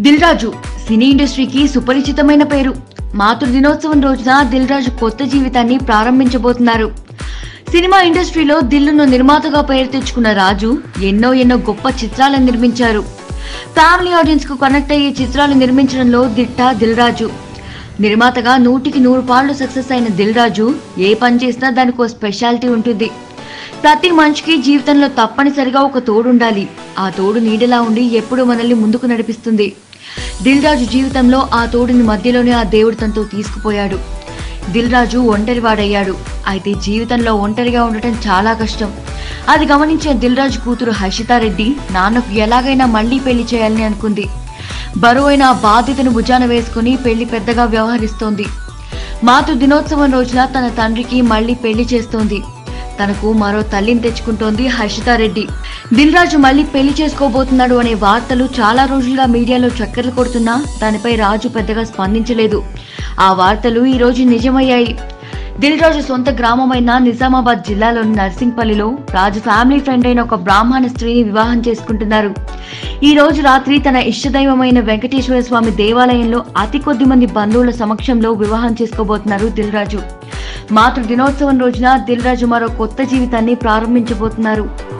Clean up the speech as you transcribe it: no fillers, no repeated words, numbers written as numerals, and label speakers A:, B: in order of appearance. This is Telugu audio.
A: దిల్ రాజు సినీ ఇండస్ట్రీకి సుపరిచితమైన పేరు. మాతృ దినోత్సవం రోజున దిల్ రాజు కొత్త జీవితాన్ని ప్రారంభించబోతున్నారు. సినిమా ఇండస్ట్రీలో దిల్లును నిర్మాతగా పేరు తెచ్చుకున్న రాజు ఎన్నో గొప్ప చిత్రాలను నిర్మించారు. ఫ్యామిలీ ఆడియన్స్ కు కనెక్ట్ అయ్యే చిత్రాలు నిర్మించడంలో దిట్ట దిల్ రాజు. నిర్మాతగా 100కి 100 పాళ్ళు సక్సెస్ అయిన దిల్ రాజు ఏ పని చేసినా దానికి ఒక స్పెషాలిటీ ఉంటుంది. ప్రతి మనిషికి జీవితంలో తప్పనిసరిగా ఒక తోడుండాలి. ఆ తోడు నీడలా ఉండి ఎప్పుడూ మనల్ని ముందుకు నడిపిస్తుంది. దిల్ రాజు జీవితంలో ఆ తోడుని మధ్యలోనే ఆ దేవుడు తనతో తీసుకుపోయాడు. దిల్ రాజు ఒంటరివాడయ్యాడు. అయితే జీవితంలో ఒంటరిగా ఉండటం చాలా కష్టం. అది గమనించిన దిల్ రాజు కూతురు హర్షితారెడ్డి నాన్నకు ఎలాగైనా మళ్లీ పెళ్లి చేయాలని అనుకుంది. బరువైన బాధ్యతను భుజాన వేసుకుని పెళ్లి పెద్దగా వ్యవహరిస్తోంది. మాతృ దినోత్సవం రోజున తన తండ్రికి మళ్లీ పెళ్లి చేస్తోంది. తనకు మరో తల్లిని తెచ్చుకుంటోంది హర్షితారెడ్డి. దిల్ రాజు మళ్లీ పెళ్లి చేసుకోబోతున్నాడు అనే వార్తలు చాలా రోజులుగా మీడియాలో చక్కర్లు కొడుతున్నా దానిపై రాజు పెద్దగా స్పందించలేదు. ఆ వార్తలు ఈ రోజు నిజమయ్యాయి. దిల్ రాజు సొంత గ్రామమైన నిజామాబాద్ జిల్లాలోని నర్సింగ్పల్లిలో రాజు ఫ్యామిలీ ఫ్రెండ్ అయిన ఒక బ్రాహ్మణ స్త్రీని వివాహం చేసుకుంటున్నారు. ఈ రోజు రాత్రి తన ఇష్టదైవమైన వెంకటేశ్వర స్వామి దేవాలయంలో అతి కొద్ది మంది బంధువుల సమక్షంలో వివాహం చేసుకోబోతున్నారు దిల్ రాజు. మాతృ దినోత్సవం రోజున దిల్ రాజు మరో కొత్త జీవితాన్ని ప్రారంభించబోతున్నారు.